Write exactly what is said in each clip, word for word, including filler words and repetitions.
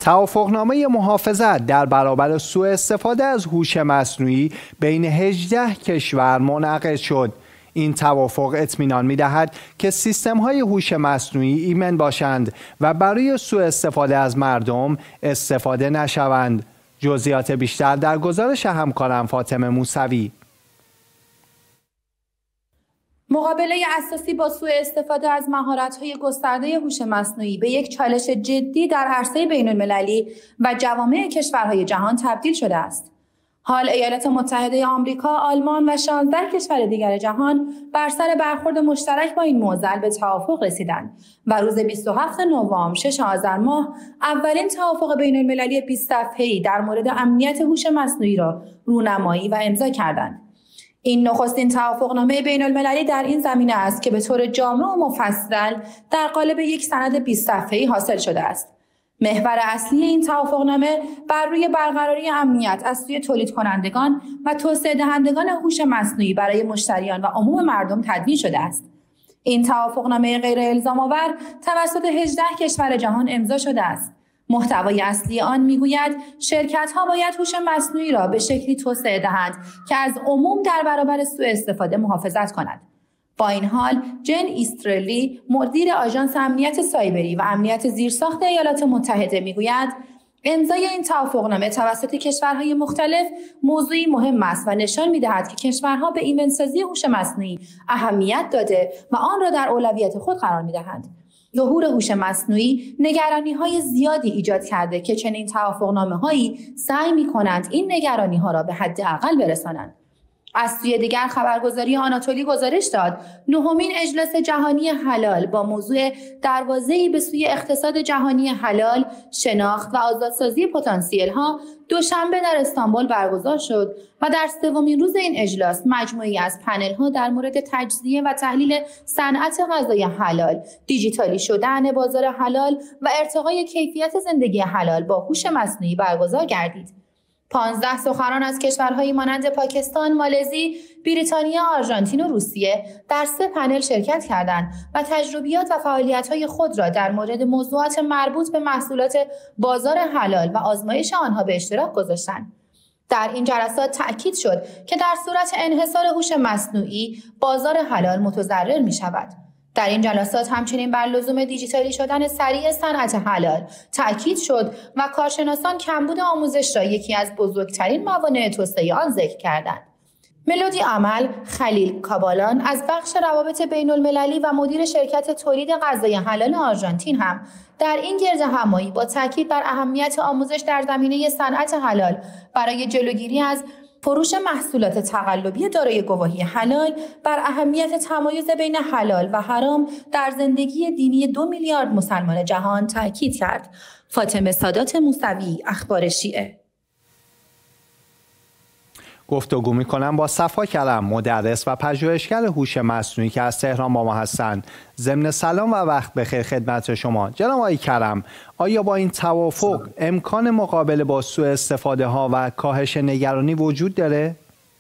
توافقنامه محافظت در برابر سوء استفاده از هوش مصنوعی بین هجده کشور منعقد شد. این توافق اطمینان می‌دهد که سیستم‌های هوش مصنوعی ایمن باشند و برای سوء استفاده از مردم استفاده نشوند. جزئیات بیشتر در گزارش همکارم فاطمه موسوی. مقابله اساسی با سوء استفاده از مهارت‌های گسترده هوش مصنوعی به یک چالش جدی در عرصه بین‌المللی و جوامع کشورهای جهان تبدیل شده است. حال ایالات متحده آمریکا، آلمان و شانزده کشور دیگر جهان بر سر برخورد مشترک با این معضل به توافق رسیدند و روز بیست و هفتم نوامبر شش آذر ماه اولین توافق بین‌المللی بیست صفحه‌ای در مورد امنیت هوش مصنوعی را رونمایی و امضا کردند. این نخستین توافقنامه بین‌المللی در این زمینه است که به طور جامع و مفصل در قالب یک سند بیست صفحه‌ای حاصل شده است. محور اصلی این توافقنامه بر روی برقراری امنیت از سوی تولید کنندگان و توسعه دهندگان هوش مصنوعی برای مشتریان و عموم مردم تدوین شده است. این توافقنامه غیر الزام آور توسط هجده کشور جهان امضا شده است. محتوای اصلی آن میگوید شرکت‌ها باید هوش مصنوعی را به شکلی توسعه دهند که از عموم در برابر سوء استفاده محافظت کند. با این حال، جن ایسترلی، مدیر آژانس امنیت سایبری و امنیت زیرساخت ایالات متحده میگوید امضای این توافقنامه توسط کشورهای مختلف موضوعی مهم است و نشان می‌دهد که کشورها به ایمن‌سازی هوش مصنوعی اهمیت داده و آن را در اولویت خود قرار می‌دهند. ظهور هوش مصنوعی نگرانی‌های زیادی ایجاد کرده که چنین توافقنامه‌هایی سعی می‌کنند این نگرانی‌ها را به حداقل برسانند. از سوی دیگر خبرگزاری آناتولی گزارش داد نهمین اجلاس جهانی حلال با موضوع دروازه‌ای به سوی اقتصاد جهانی حلال، شناخت و آزادسازی پتانسیل‌ها دوشنبه در استانبول برگزار شد و در سومین روز این اجلاس مجموعه‌ای از پنل‌ها در مورد تجزیه و تحلیل صنعت غذای حلال، دیجیتالی شدن بازار حلال و ارتقای کیفیت زندگی حلال با هوش مصنوعی برگزار گردید. پانزده سخنران از کشورهایی مانند پاکستان، مالزی، بریتانیا، آرژانتین و روسیه در سه پنل شرکت کردند و تجربیات و فعالیت‌های خود را در مورد موضوعات مربوط به محصولات بازار حلال و آزمایش آنها به اشتراک گذاشتند. در این جلسات تأکید شد که در صورت انحصار هوش مصنوعی بازار حلال متضرر می‌شود. در این جلسات همچنین بر لزوم دیجیتالی شدن سریع صنعت حلال تأکید شد و کارشناسان کمبود آموزش را یکی از بزرگترین موانع توسعه آن ذکر کردند. ملودی عمل خلیل کابالان از بخش روابط بین المللی و مدیر شرکت تولید غذای حلال آرژانتین هم در این گرد همایی با تاکید بر اهمیت آموزش در زمینه صنعت حلال برای جلوگیری از فروش محصولات تقلبی دارای گواهی حلال بر اهمیت تمایز بین حلال و حرام در زندگی دینی دو میلیارد مسلمان جهان تاکید کرد. فاطمه سادات موسوی، اخبار شیعه. گفتگو می‌کنم با صفا کرم، مدرس و پژوهشگر هوش مصنوعی که از تهران با ما هستند. ضمن سلام و وقت بخیر خدمت شما. جناب آقای کرم، آیا با این توافق امکان مقابله با سوء استفاده ها و کاهش نگرانی وجود داره؟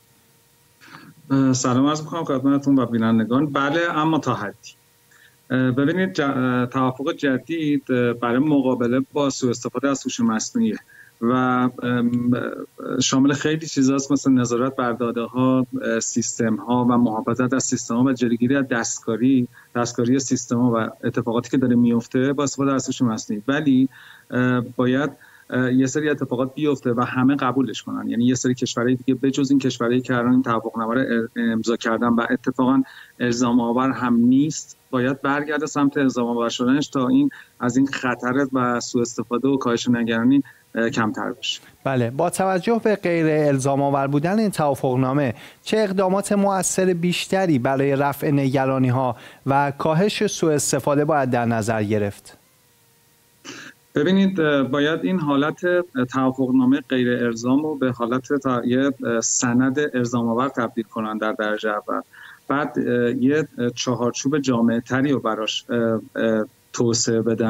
سلام عرض می‌کنم خدمتتون و بینندگان. بله، اما تا حدی. ببینید توافق جدید برای مقابله با سوء استفاده از هوش مصنوعی و شامل خیلی چیزاست، مثل نظارت بر داده ها، سیستم ها و محافظت از سیستم ها و جلوگیری از دستکاری دستکاری سیستم ها و اتفاقاتی که داره میفته با استفاده از هوش مصنوعی. ولی باید یه سری اتفاقات بیفته و همه قبولش کنن. یعنی یه سری کشورهای دیگه بجز این کشورهایی که الان این توافقنامه رو امضا کردن و اتفاقا الزام آور هم نیست، باید برگرده سمت الزام آور شدنش تا این از این خطر و سوء استفاده و کاهش نگرانی کمتر بشه. بله، با توجه به غیر الزام آور بودن این توافقنامه چه اقدامات مؤثر بیشتری برای رفع نگرانی ها و کاهش سوء استفاده باید در نظر گرفت؟ ببینید، باید این حالت توافقنامه غیر الزام رو به حالت یه سند الزام آور تبدیل کنن در درجه اول. بعد یه چهارچوب جامع تری رو براش توسعه بدن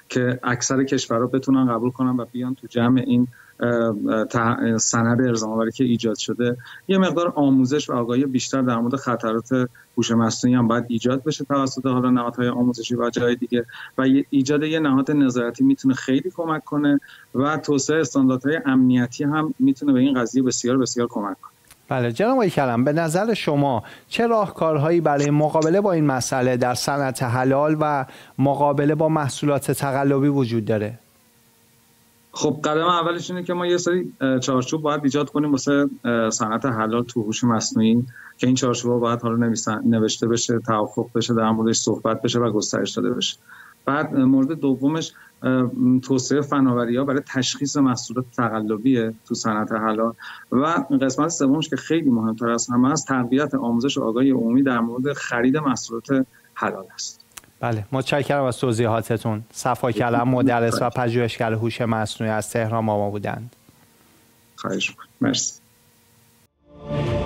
که اکثر کشورها بتونن قبول کنن و بیان تو جمع این سند ارزان‌آوری که ایجاد شده. یه مقدار آموزش و آگاهی بیشتر در مورد خطرات هوش مصنوعی هم باید ایجاد بشه توسط حالا نهادهای آموزشی و جای دیگه و ایجاد یه نهاد نظارتی میتونه خیلی کمک کنه و توسعه استانداردهای امنیتی هم میتونه به این قضیه بسیار بسیار کمک کنه. بله جناب آقای کلم، به نظر شما چه راهکارهایی برای مقابله با این مسئله در صنعت حلال و مقابله با محصولات تقلبی وجود داره؟ خب قدم اولش اینه که ما یه سری چارچوب باید ایجاد کنیم واسه صنعت حلال تو هوش مصنوعی که این چارچوب‌ها باید حالا نوشته بشه، توافق بشه، در موردش صحبت بشه و گسترش داده بشه. بعد مورد دومش توسعه فناوری‌ها برای تشخیص محصولات تقلبیه تو صنعت حلال و قسمت سومش که خیلی مهمتر از همه است تقویت آموزش و آگاهی عمومی در مورد خرید محصولات حلال است. بله متشکرم از توضیحاتتون. صفا کلم، مدرس و پژوهشگر هوش مصنوعی از تهران با ما بودند. خواهش می‌کنم. مرسی.